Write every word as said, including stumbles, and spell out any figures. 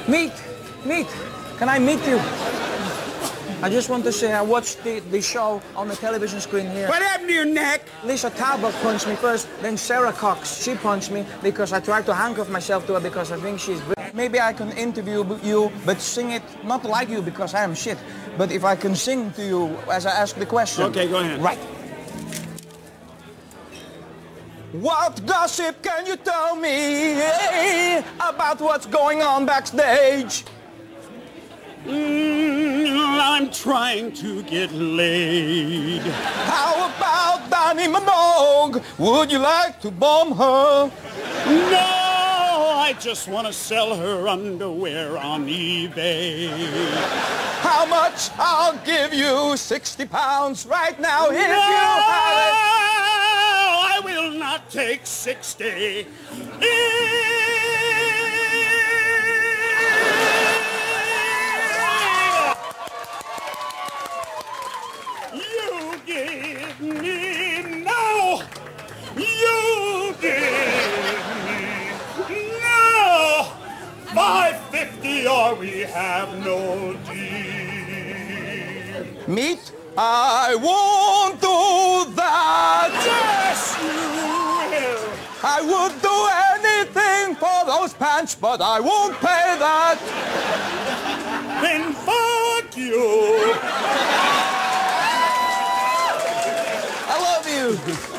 Meet, meet. Can I meet you? I just want to say I watched the, the show on the television screen here. What happened to your neck? Lisa Talbot punched me first, then Sarah Cox. She punched me because I tried to handcuff myself to her because I think she's great. Maybe I can interview you, but sing it not like you because I am shit. But if I can sing to you as I ask the question. Okay, go ahead. Right. What gossip can you tell me about what's going on backstage? Mm, I'm trying to get laid. How about Dani Minogue? Would you like to bomb her? No, I just want to sell her underwear on eBay. How much? I'll give you sixty pounds right now if No, you have it. I will not take sixty. You give me no. You give me no. five fifty or we have no deal. Meet? I won't do that. Yes, you will. I would do anything for those pants, but I won't pay that. Then fuck you. I love you.